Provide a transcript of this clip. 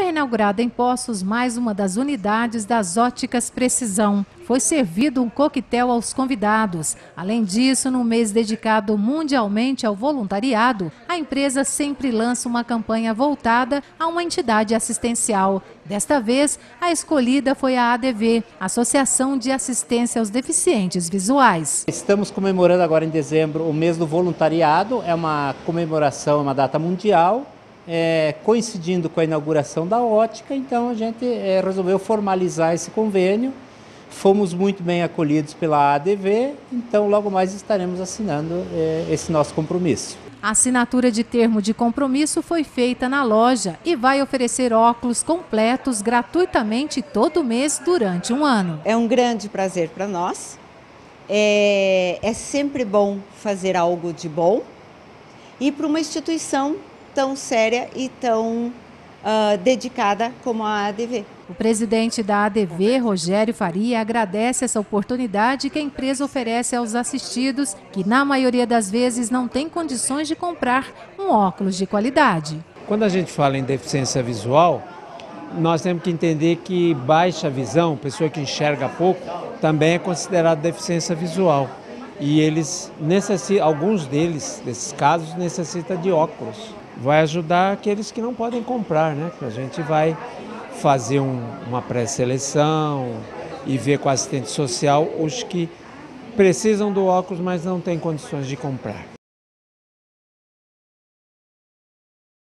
inaugurada em Poços mais uma das unidades das Óticas Precisão. Foi servido um coquetel aos convidados. Além disso, no mês dedicado mundialmente ao voluntariado, a empresa sempre lança uma campanha voltada a uma entidade assistencial. Desta vez, a escolhida foi a ADV, Associação de Assistência aos Deficientes Visuais. Estamos comemorando agora em dezembro o mês do voluntariado. É uma comemoração, uma data mundial. Coincidindo com a inauguração da ótica, então a gente resolveu formalizar esse convênio. Fomos muito bem acolhidos pela ADV, então logo mais estaremos assinando esse nosso compromisso. A assinatura de termo de compromisso foi feita na loja e vai oferecer óculos completos gratuitamente todo mês durante um ano. É um grande prazer para nós, é sempre bom fazer algo de bom e para uma instituição tão séria e tão dedicada como a ADV. O presidente da ADV, Rogério Faria, agradece essa oportunidade que a empresa oferece aos assistidos, que na maioria das vezes não têm condições de comprar um óculos de qualidade. Quando a gente fala em deficiência visual, nós temos que entender que baixa visão, pessoa que enxerga pouco, também é considerada deficiência visual. E eles necessitam, alguns desses casos, necessitam de óculos. Vai ajudar aqueles que não podem comprar, né? A gente vai fazer uma pré-seleção e ver com a assistente social os que precisam do óculos, mas não têm condições de comprar.